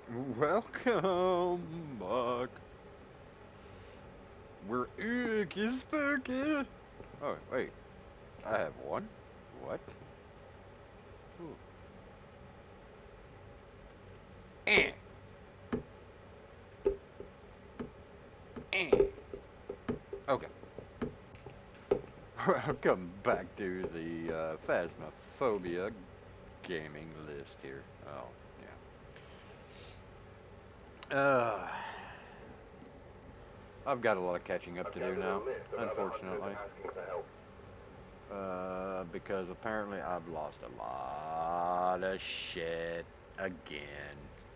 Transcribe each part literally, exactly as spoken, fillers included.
Welcome back. We're icky spooky. Oh, wait. I have one? What? Ooh. Eh, eh. Okay. Welcome back to the uh, Phasmophobia gaming list here. Oh, yeah. Uh, I've got a lot of catching up I've to do gathered a now, list of other hunters unfortunately. asking for help. Uh, because apparently I've lost a lot of shit again.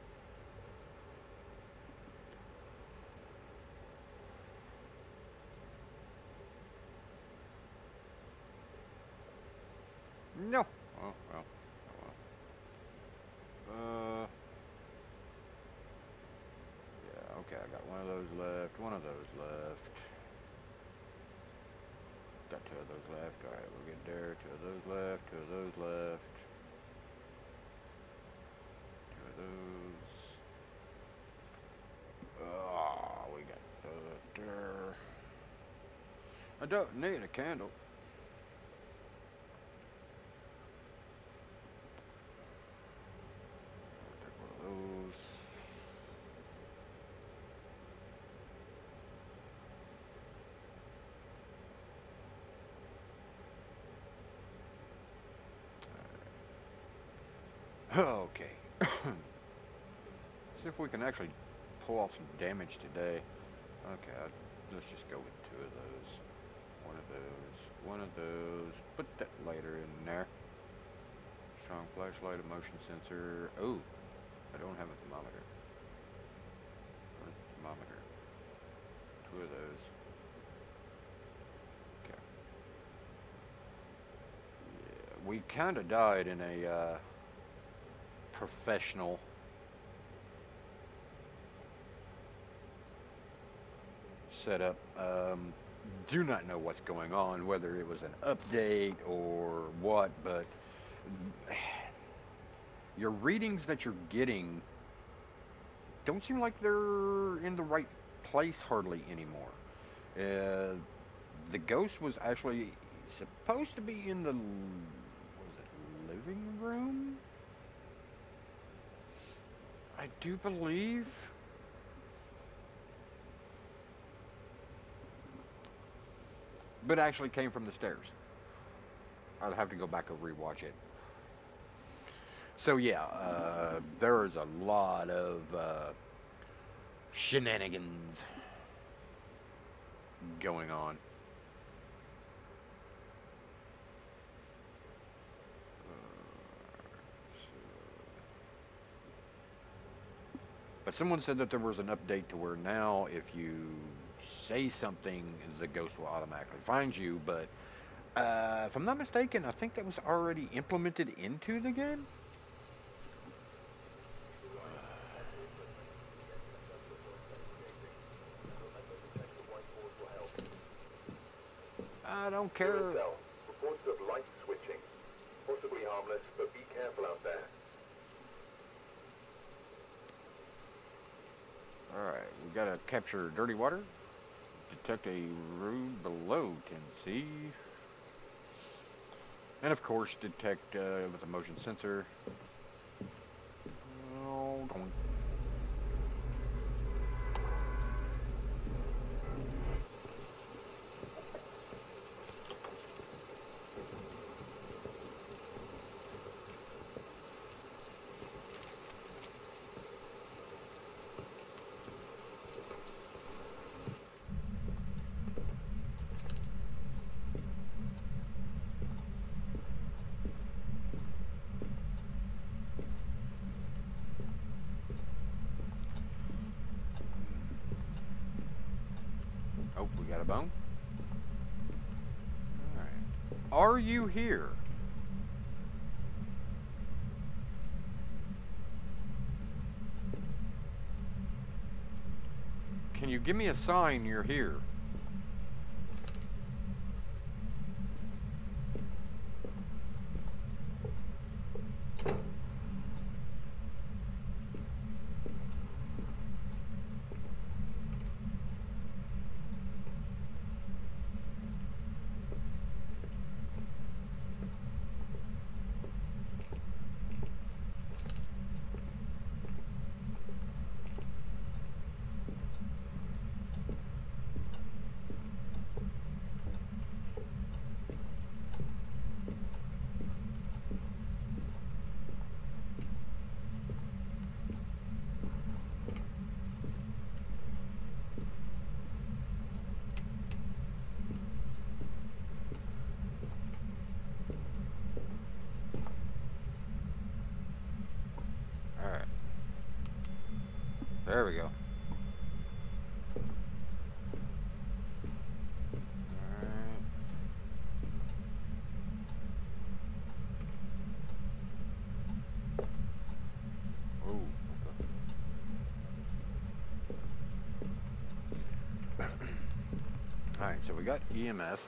No. Oh, well. Oh, well. Uh, yeah, okay, I got one of those left, one of those left. Got two of those left. Alright, we'll get there. Two of those left, two of those left. Two of those. Oh, we got that there. I don't need a candle. I'll take one of those. Okay. See if we can actually pull off some damage today. Okay, I, let's just go with two of those. One of those. One of those. Put that lighter in there. Strong flashlight, a motion sensor. Oh, I don't have a thermometer. Where's the thermometer? Two of those. Okay. Yeah, we kind of died in a uh, professional setup. Um, do not know what's going on, whether it was an update or what, but your readings that you're getting don't seem like they're in the right place hardly anymore. Uh, the ghost was actually supposed to be in the what was it, living room? I do believe, but actually came from the stairs. I'll have to go back and rewatch it. So yeah, uh, there is a lot of uh, shenanigans going on. But someone said that there was an update to where now if you say something, the ghost will automatically find you. But uh, if I'm not mistaken, I think that was already implemented into the game. I don't New care. intel. Reports of light switching. Possibly harmless, but be careful out there. Alright, we gotta capture dirty water. Detect a room below ten C. And of course, detect uh, with a motion sensor. Oh, don't. Oh, we got a bone. Alright. Are you here? Can you give me a sign you're here? There we go. Alright. Oh, okay. Alright, so we got E M F.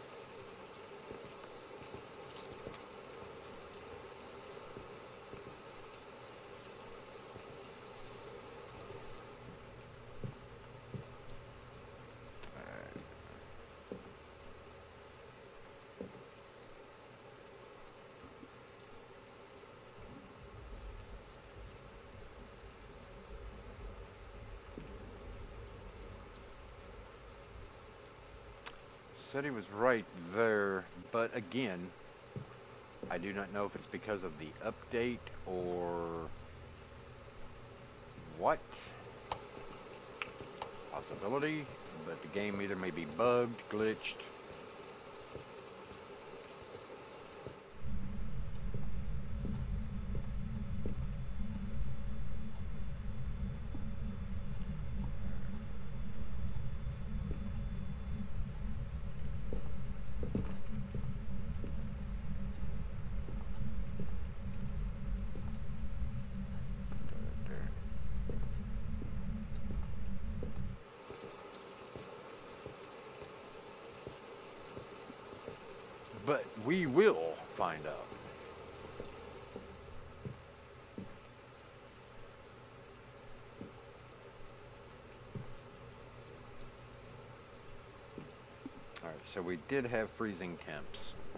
Said he was right there, but again, I do not know if it's because of the update or what. Possibility, but the game either may be bugged, glitched. But we will find out. Alright, so we did have freezing temps.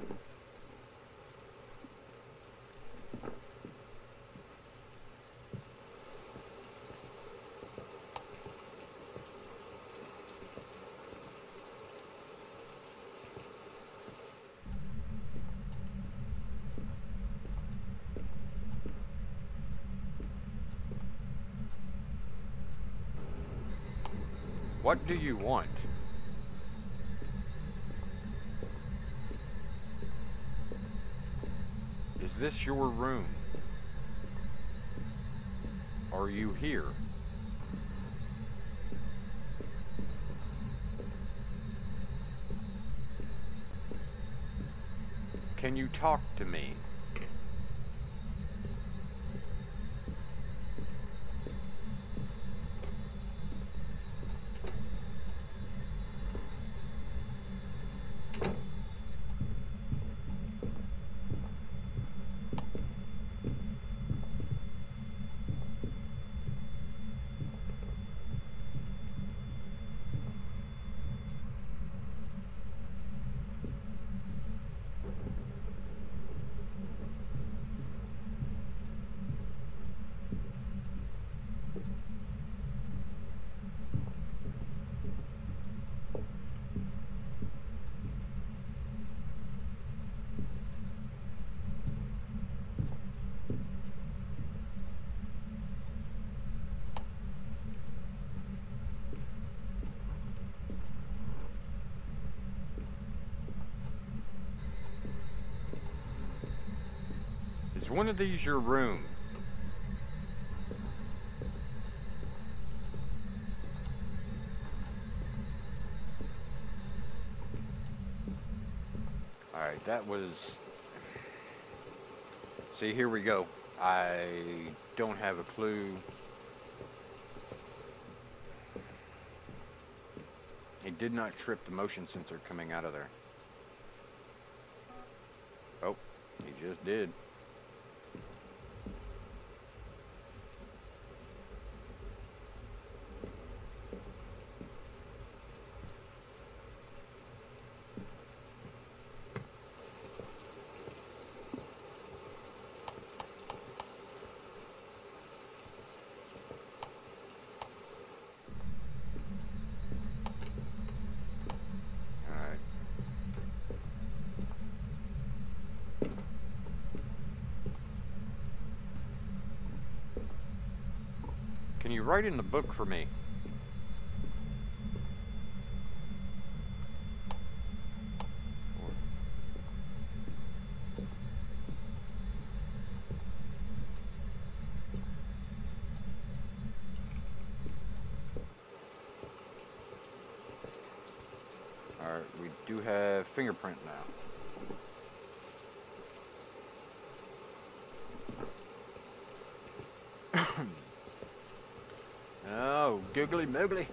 What do you want? Is this your room? Are you here? Can you talk to me? Is one of these your room? Alright, that was... See, here we go. I don't have a clue. He did not trip the motion sensor coming out of there. Oh, he just did. Can you write in the book for me? Alright, we do have fingerprint now. Oh, googly moogly.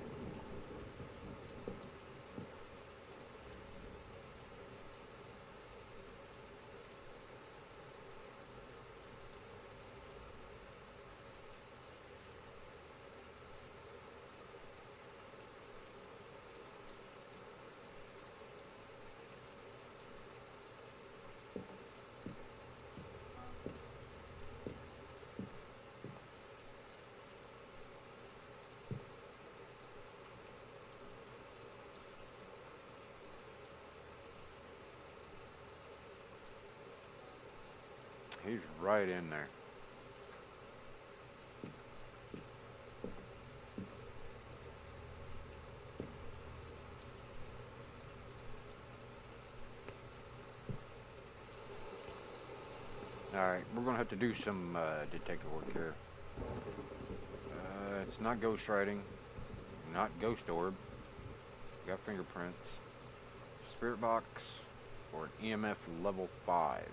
He's right in there. Alright, we're gonna have to do some uh, detective work here. Uh, it's not ghost writing, not ghost orb. Got fingerprints. Spirit box or an E M F level five.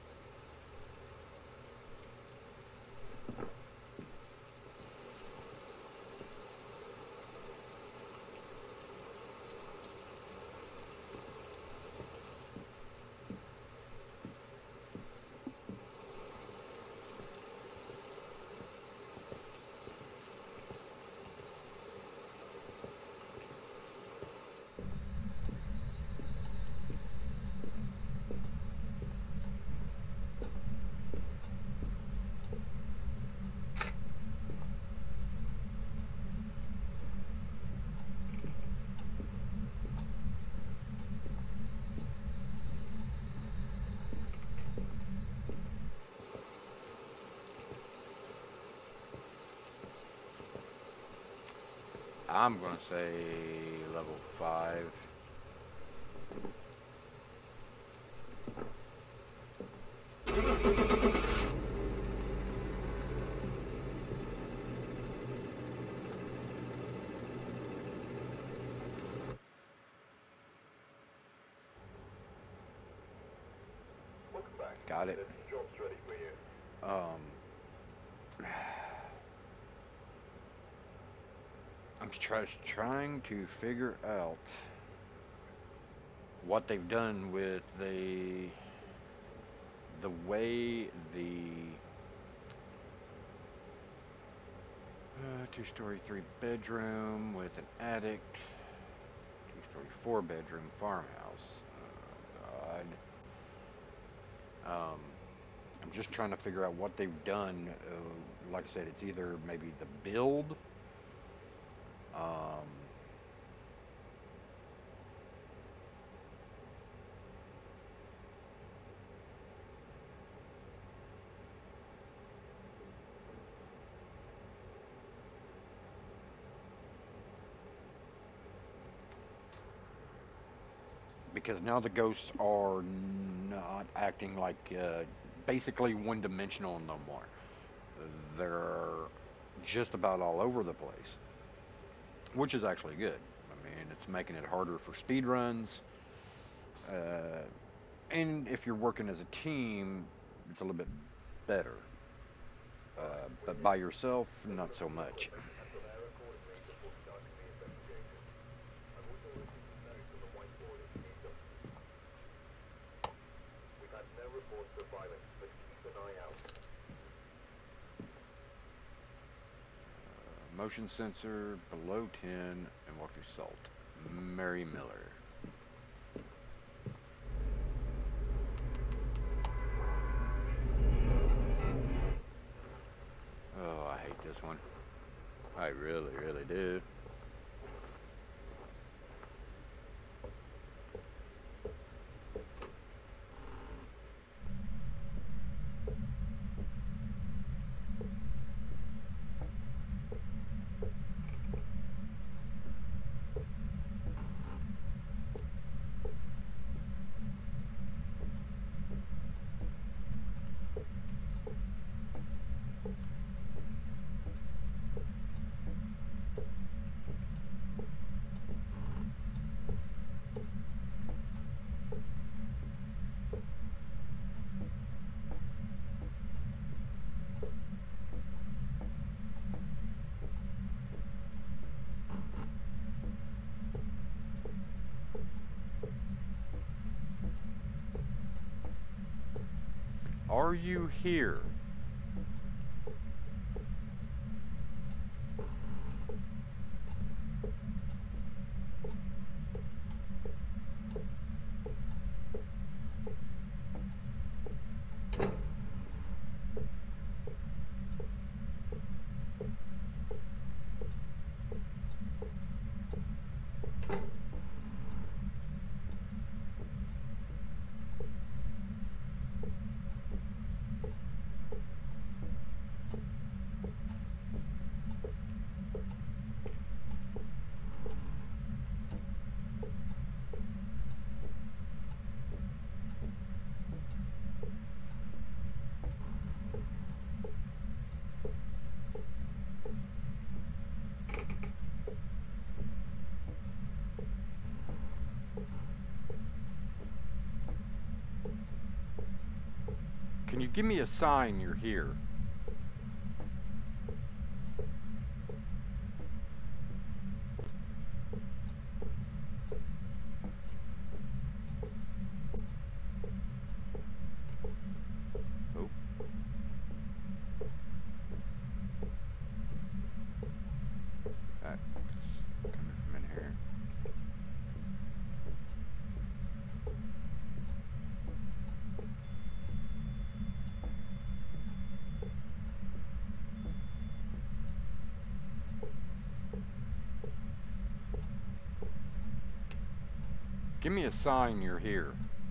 I'm gonna say level five. Welcome back. Got it. There's some jobs ready for you. Um, I'm try trying to figure out what they've done with the the way the uh, two-story, three-bedroom with an attic, two-story, four-bedroom farmhouse. Oh, God. Um, I'm just trying to figure out what they've done. Uh, like I said, it's either maybe the build. Um, because now the ghosts are not acting like uh, basically one-dimensional no more. They're just about all over the place, which is actually good. I mean, it's making it harder for speed runs. Uh, and if you're working as a team, it's a little bit better. Uh, but by yourself, not so much. And prepare accordingly before starting the investigation. I've also written some notes on the whiteboard if you need them. We've had no reports of violence, but keep an eye out. Uh, motion sensor below ten and walk through salt. Mary Miller. Oh, I hate this one. I really, really do. Are you here? Can you give me a sign you're here? Oh. That coming from in here. Give me a sign you're here.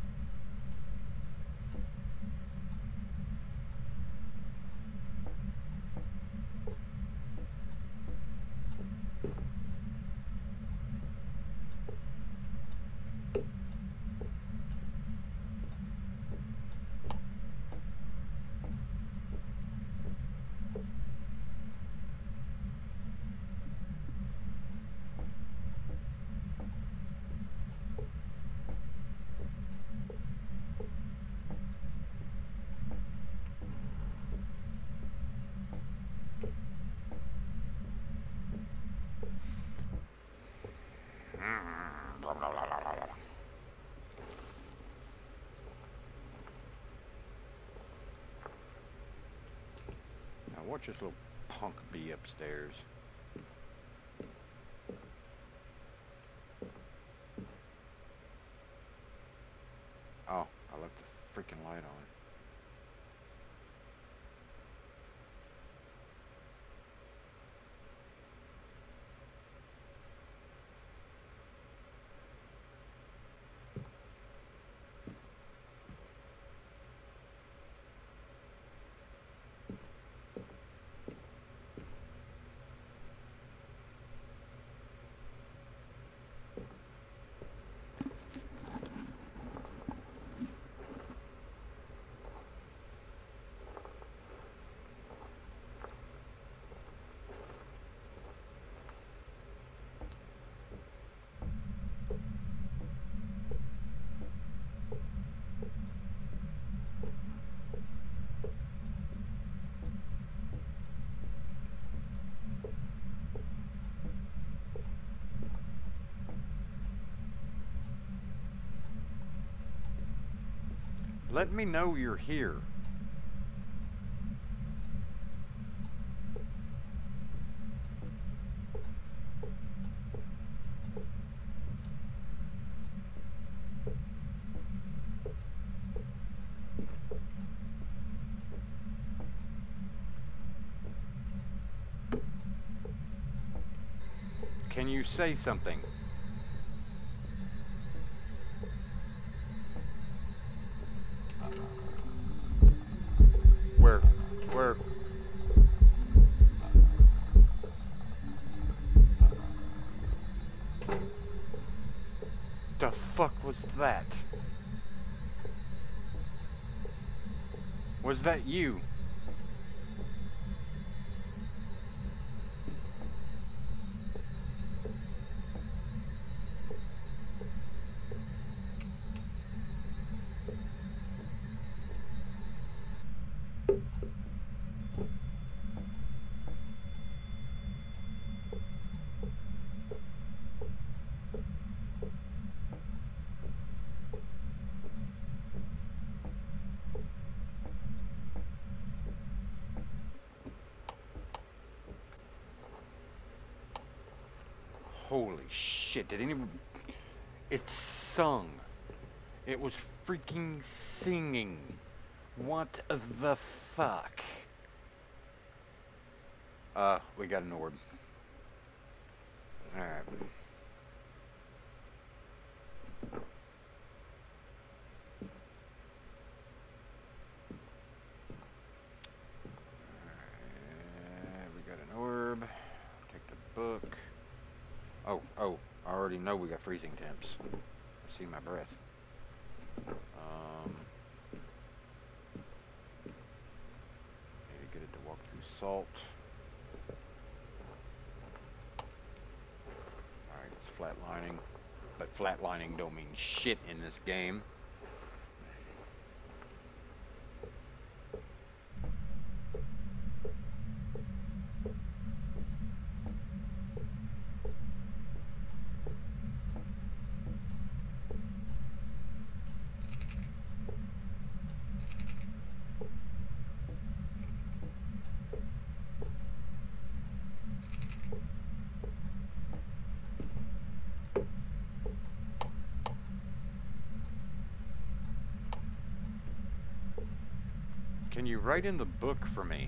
Now watch this little punk be upstairs. Oh, I left the freaking light on. Let me know you're here. Can you say something? Where? Where? The fuck was that? Was that you? Holy shit, did anyone... It sung. It was freaking singing. What the fuck? Uh, we got an orb. Alright. We got an orb. Take the book. Oh, oh, I already know we got freezing temps. I see my breath. Um, need to get it to walk through salt. Alright, it's flatlining. But flatlining don't mean shit in this game. Can you write in the book for me?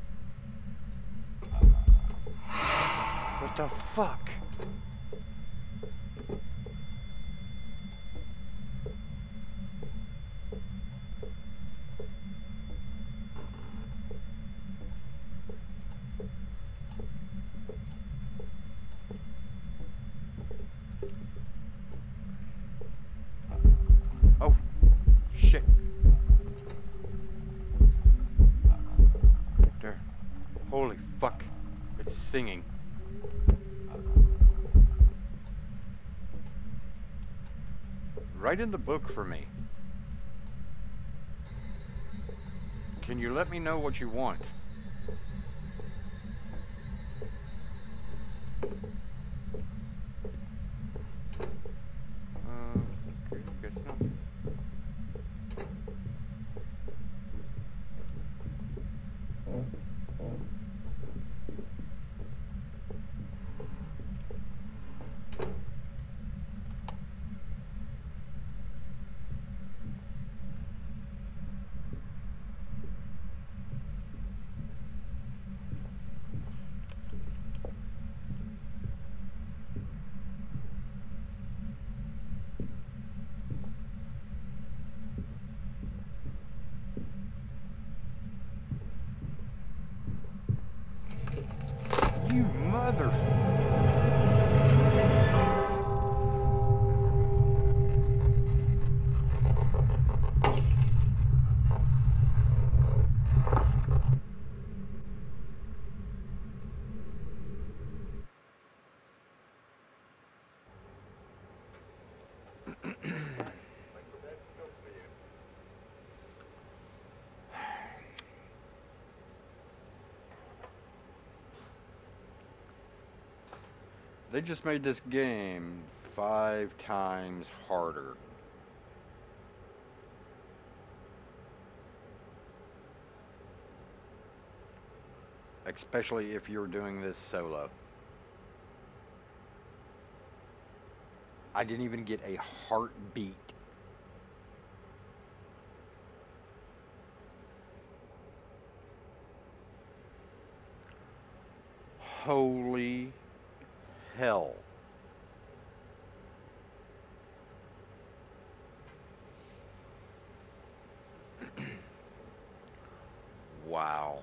What the fuck? Oh, shit. There. Holy fuck. It's singing. Write in the book for me. Can you let me know what you want? Uh, okay, guess not. You mother... They just made this game five times harder. Especially if you're doing this solo. I didn't even get a heartbeat. Holy hell. Wow.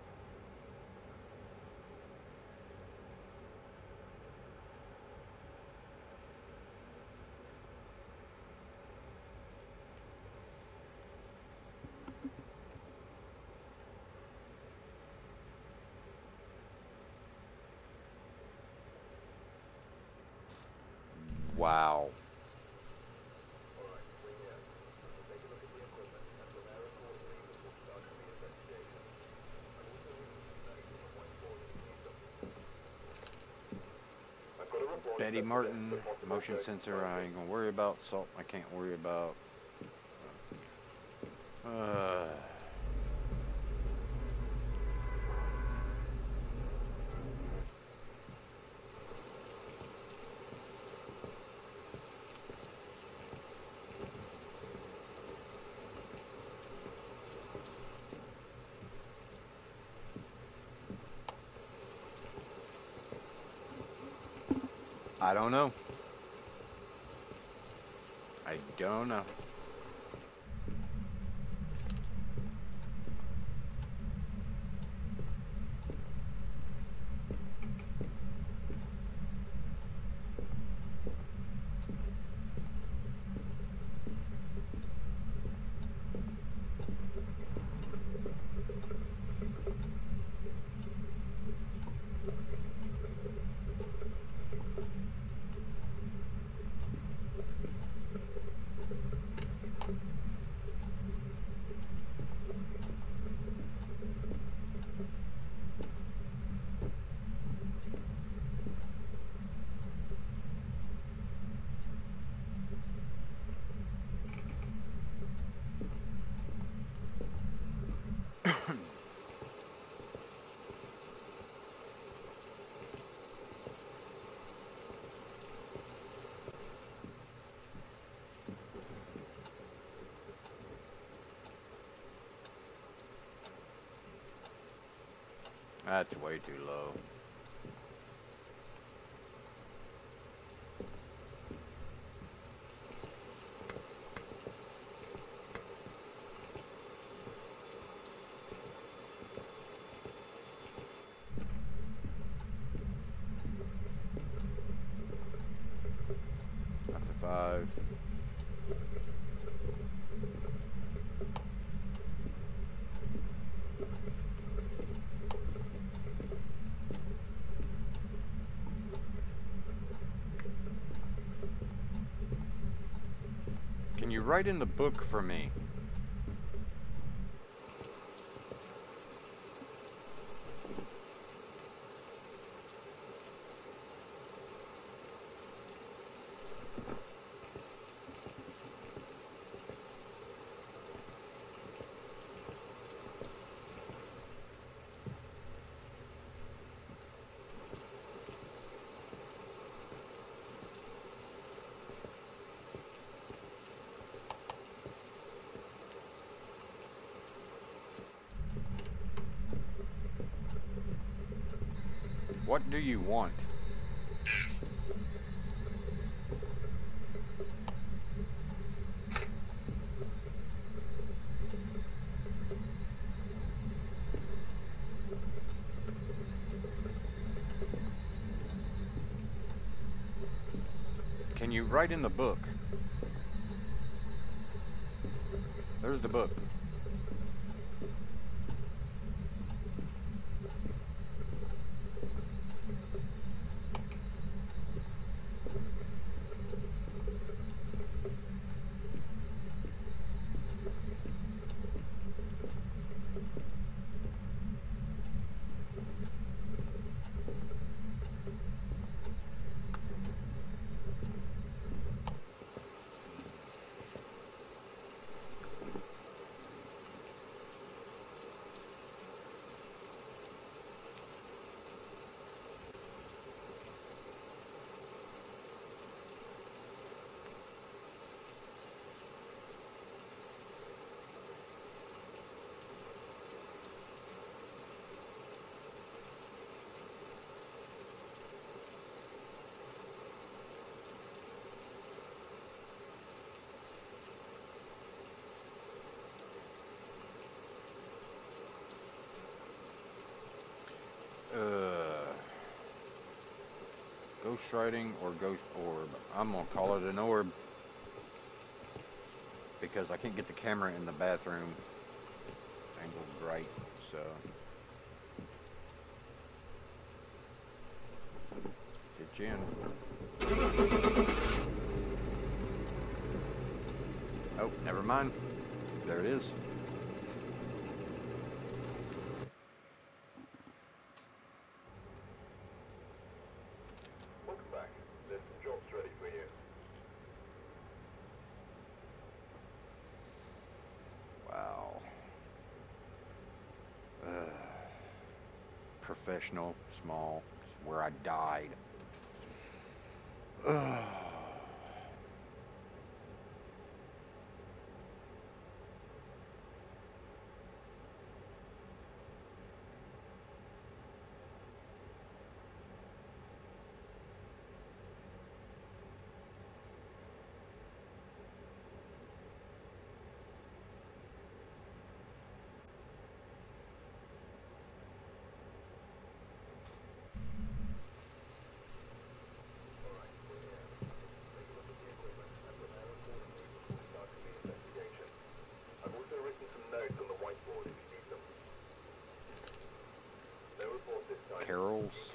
Wow. Betty Martin, motion sensor I ain't gonna worry about, salt I can't worry about. Uh, I don't know. I don't know. That's way too low. That's a five. Can you write in the book for me? What do you want? Can you write in the book? There's the book. Uh, ghost writing or ghost orb. I'm gonna call it an orb because I can't get the camera in the bathroom angled right. So get you in. Oh, never mind. There it is. Welcome back. There's some jobs ready for you. Wow. Uh, professional, small, where I died. Ugh.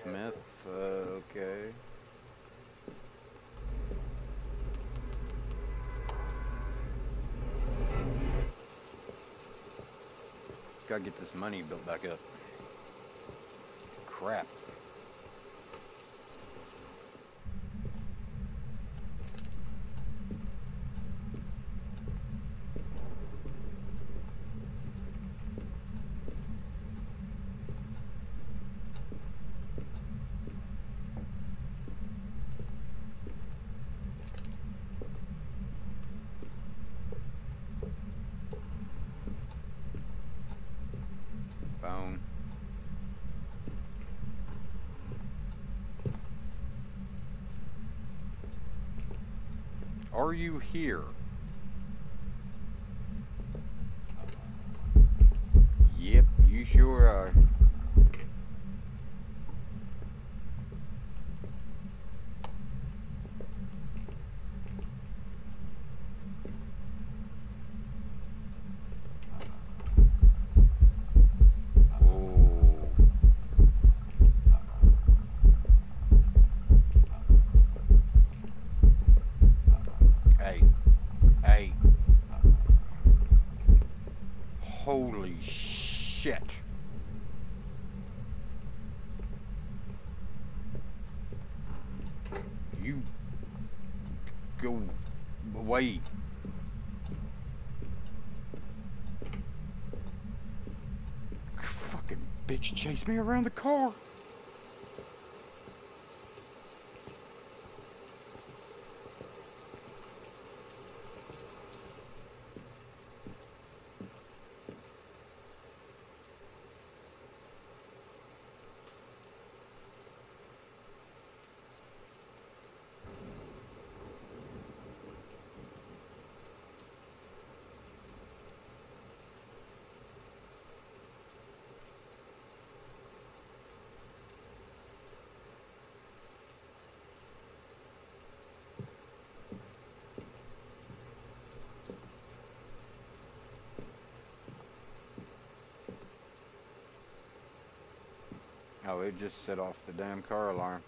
Smith, uh, okay. Gotta get this money built back up. Crap. Phone. Are you here? Yep, you sure are. Whoa. Hey. Hey. Holy shit. You go away. Fucking bitch chased me around the car. Oh, it just set off the damn car alarm.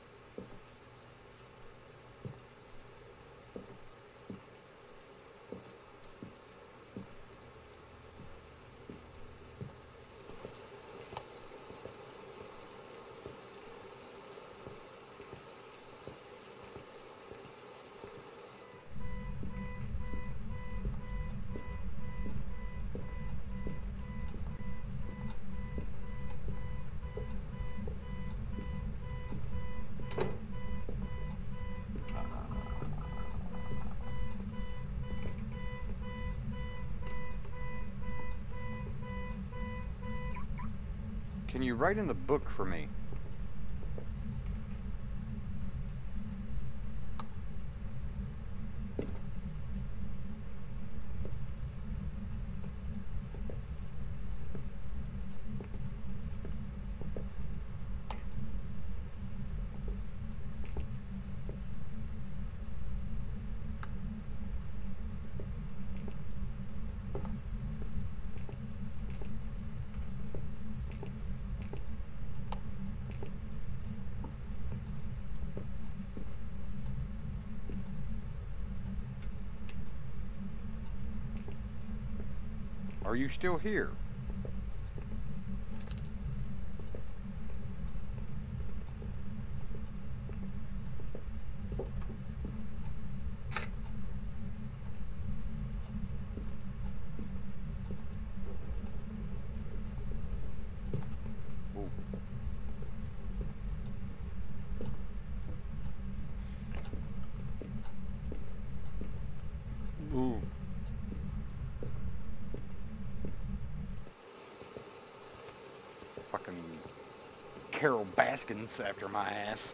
Can you write in the book for me? Are you still here? Ooh. Ooh. Fucking Carol Baskins after my ass.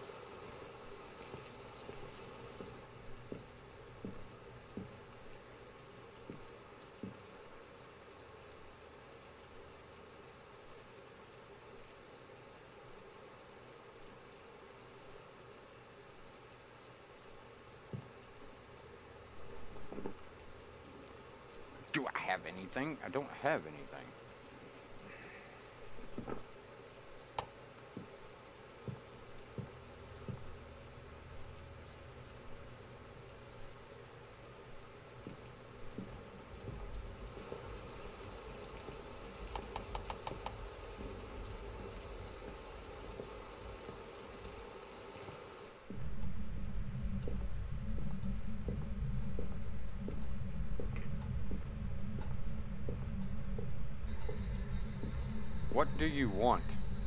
Do I have anything? I don't have anything. What do you want?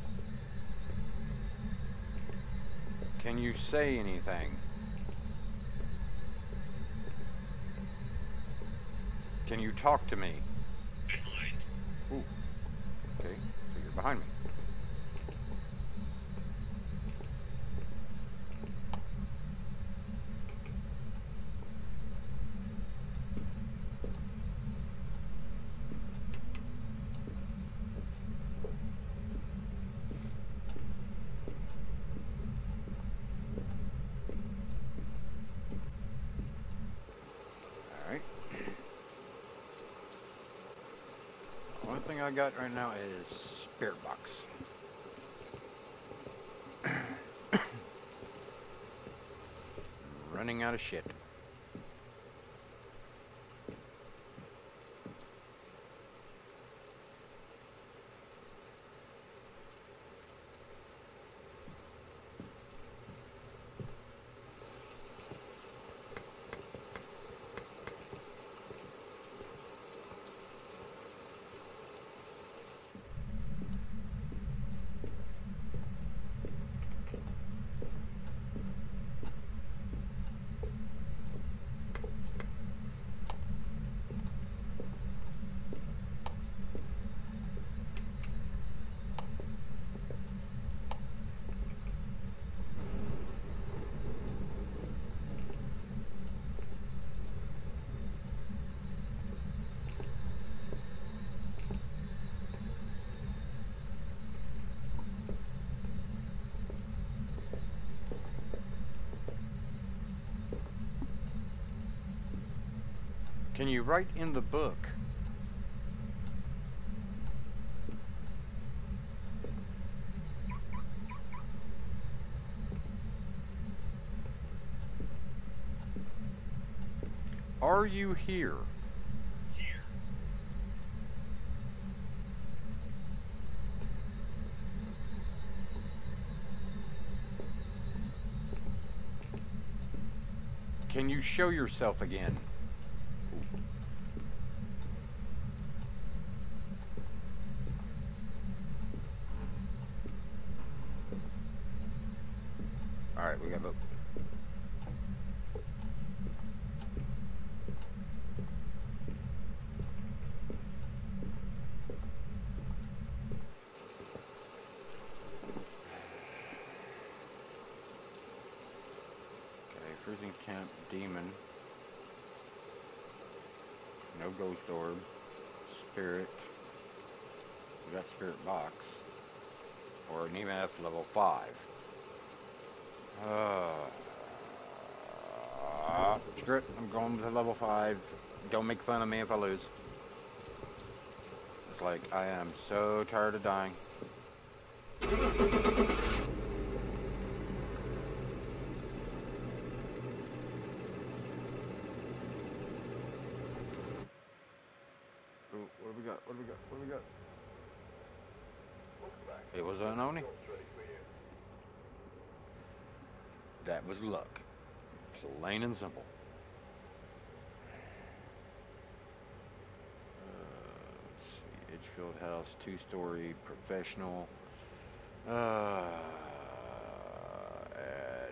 Can you say anything? Can you talk to me? Behind. Ooh. Okay, so you're behind me. Alright. Only thing I got right now is spirit box. Running out of shit. Can you write in the book? Are you here? Here. Can you show yourself again? Alright, we got a... Okay, freezing camp, demon. No ghost orb. Spirit. We got spirit box. Or an E M F level five. Uh, screw it, I'm going to level five. Don't make fun of me if I lose. It's like, I am so tired of dying. Ooh, what do we got? What do we got? What do we got? It was an Oni. That was luck. Plain and simple. Uh, let's see. Edgefield House, two-story, professional. Uh, add.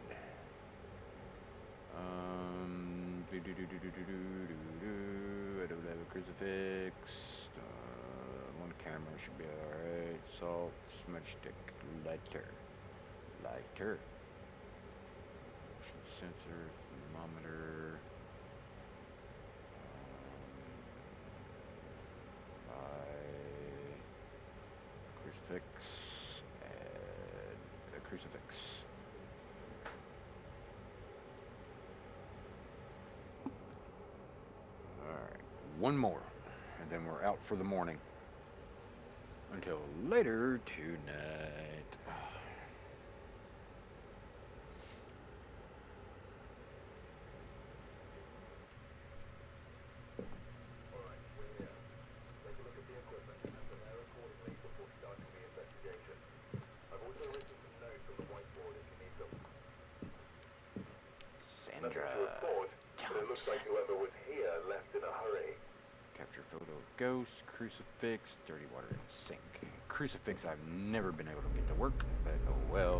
Um, do do do do do do do do. I don't have a crucifix. Uh, one camera should be alright. Salt, smudge stick, lighter, lighter. Motion sensor, thermometer. Um, I crucifix. Add a crucifix. Alright, one more, and then we're out for the morning. Until later tonight. Alright, we're here. Take a look at the equipment and prepare accordingly before starting the investigation. I've also written some notes on the whiteboard if you need them. Nothing Sandra to report, but it looks like whoever was here left in a hurry. Capture photo of ghost, crucifix, dirty water in sink. crucifix I've never been able to get to work, but oh well.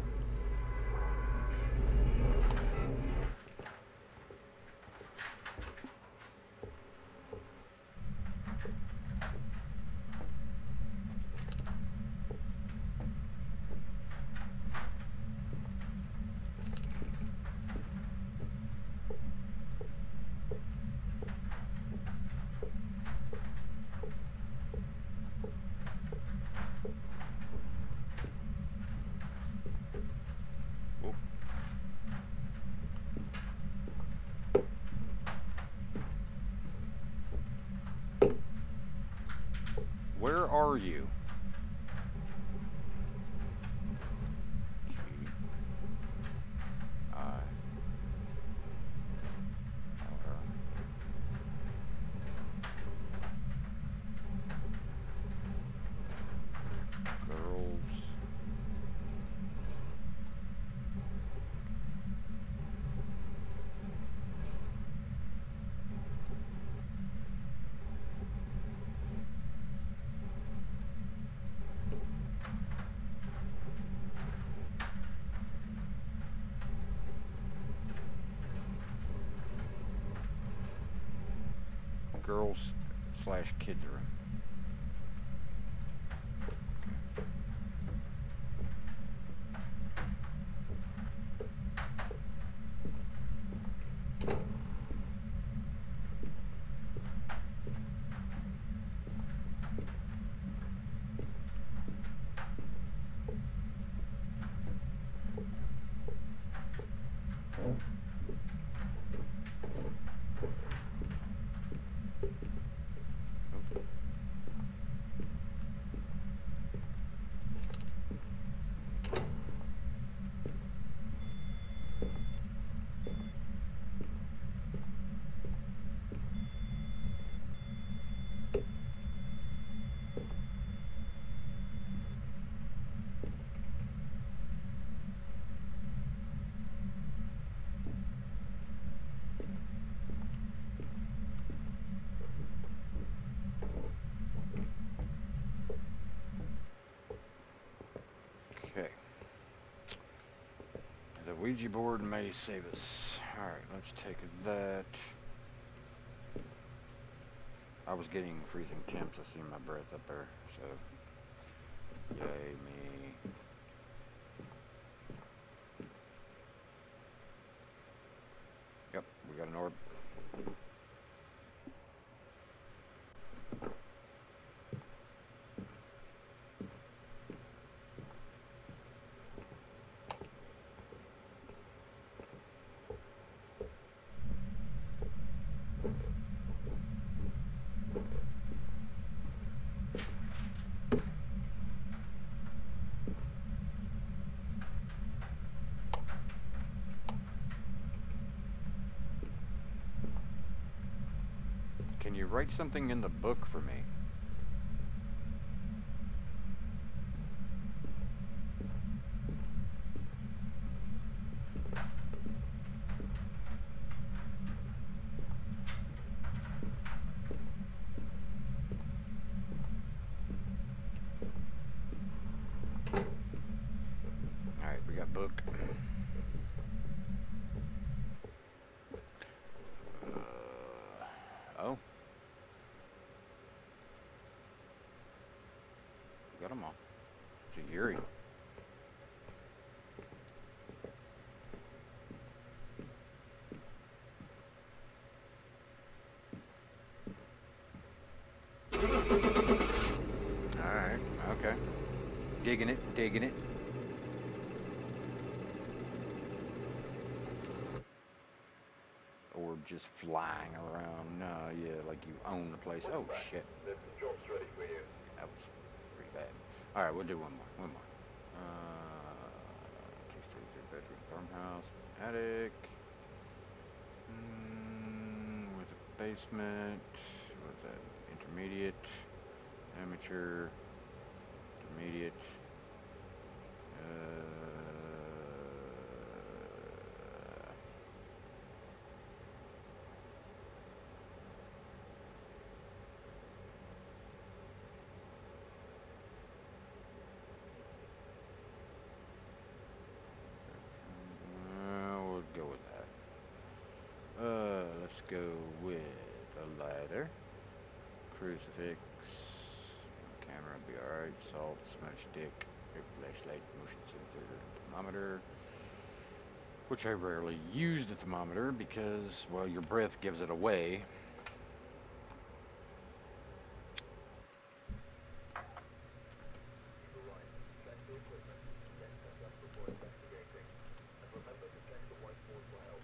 Oh. Where are you? G I R girls. Girls slash kids room. Okay. The Ouija board may save us. Alright, let's take that. I was getting freezing temps. I see my breath up there, so yay me. Yep, we got an orb. Can you write something in the book for me? Alright, we got book. Uh, oh. Got them all. It's a Yuri. Alright, okay. Digging it, digging it. Orb just flying around. No, yeah, like you own the place. Oh, shit. There's some jobs ready for you. That was pretty bad. Alright, we'll do one more. One more. Uh, two-story, three-bedroom farmhouse. Attic. Mm, with a basement. What's that? Intermediate. Amateur. Intermediate. Uh, go with a lighter, crucifix, camera will be alright, salt, smash stick, a flashlight, motion sensor, thermometer, which I rarely use the thermometer because, well, your breath gives it away. You've arrived. Check the equipment. Get set up before investigating. And remember to check the whiteboard for help.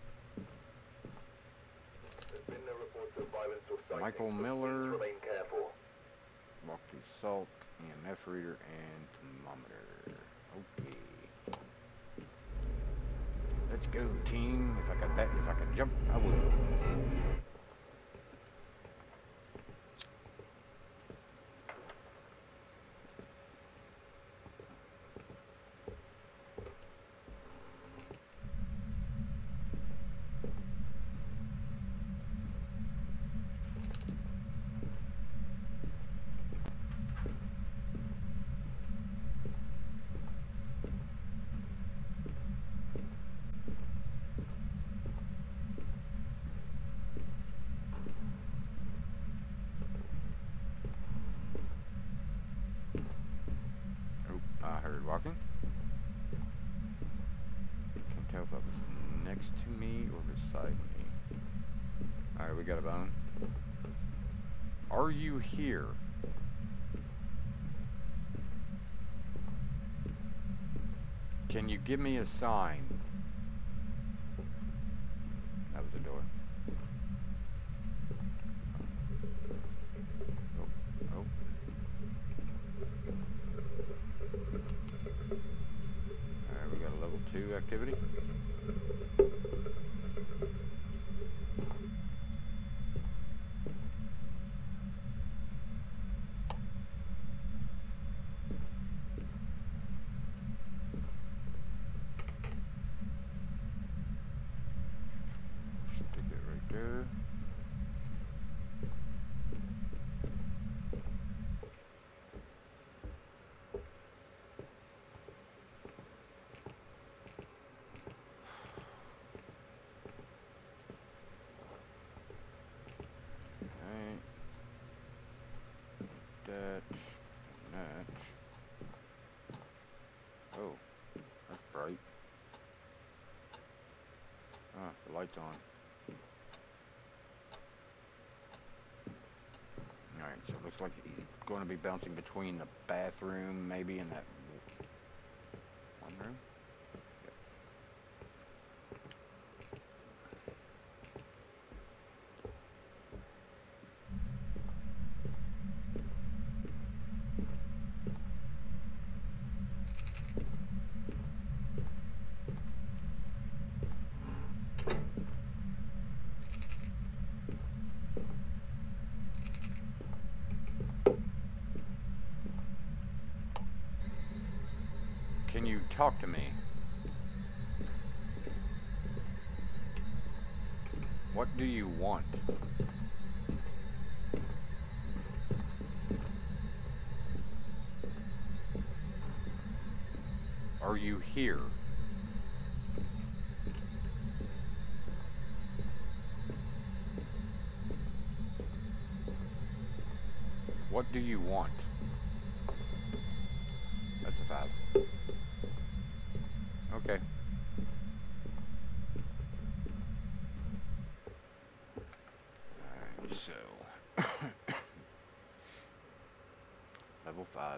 There's been no reports of violence or sightings, Michael but Miller. please remain careful. Walk through salt, E M F reader, and thermometer. Okay. Let's go, team. If I got that, if I could jump, I would. Oh, I heard walking. Can't tell if that was next to me or beside me. Alright, we got a bone. Are you here? Can you give me a sign? That was a door. Oh, oh. Alright, we got a level two activity. Stick it right there. Alright. That. That. Oh, that's bright. Ah, the light's on. Alright, so it looks like he's going to be bouncing between the bathroom, maybe, and that one room. Yep. Can you talk to me? What do you want? Are you here? What do you want? That's a five. Okay. Alright, so level five.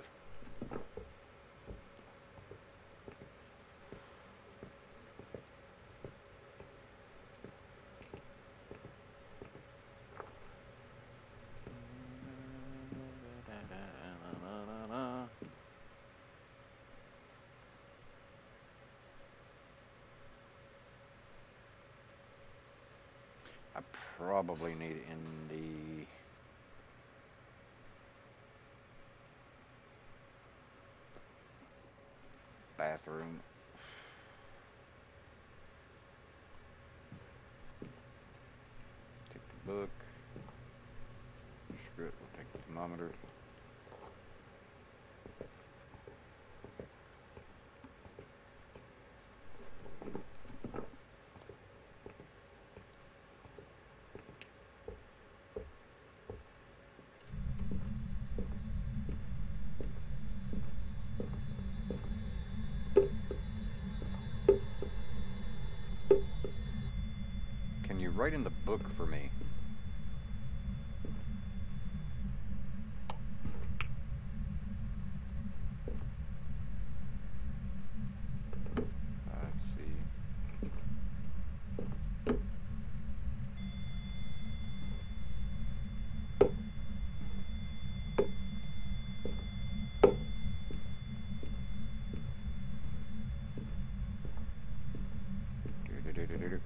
I probably need it in the bathroom. Take the book. Screw it, we'll take the thermometer. Can you write in the book for me? Let's see. Do-do-do-do-do-do.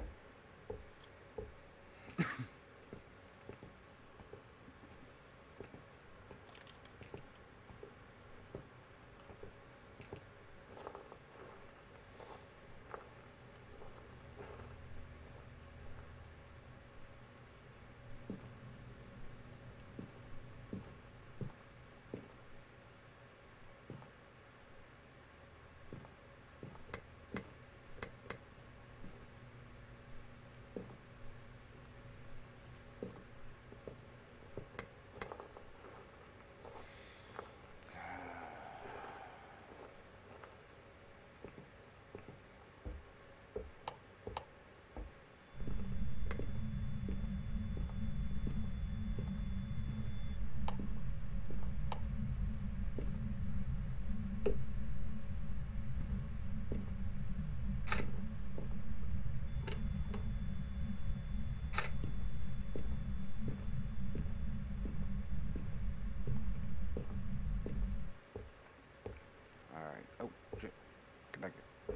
Alright. Oh, shit. Come back here.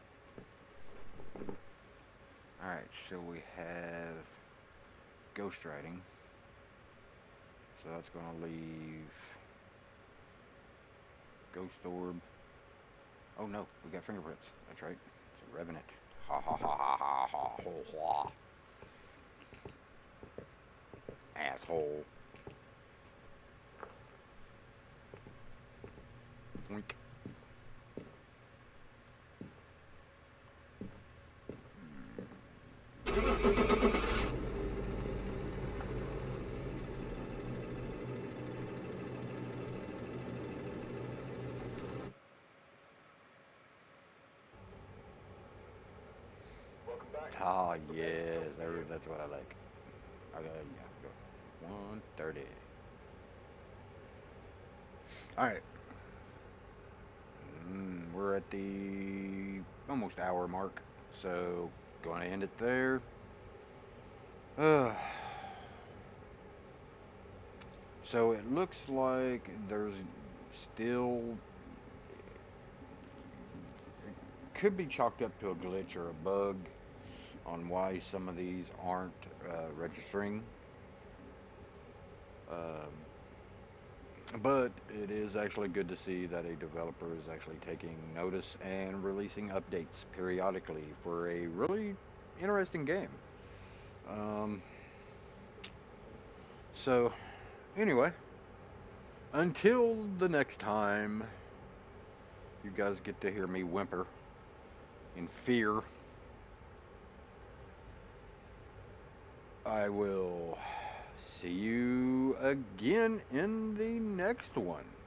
Alright, so we have ghost writing. So that's going to leave ghost orb. Oh no, we got fingerprints. That's right. It's a revenant. Ha ha ha ha ha ha ho ha. Asshole. Wink. Welcome back. Ah, yeah, there, that's what I like. Okay, yeah, go. one thirty. Alright. Mm, we're at the almost hour mark, so going to end it there. Uh, so it looks like there's still, it could be chalked up to a glitch or a bug on why some of these aren't uh, registering. Um, but it is actually good to see that a developer is actually taking notice and releasing updates periodically for a really interesting game. Um, so, anyway, until the next time you guys get to hear me whimper in fear, I will see you again in the next one.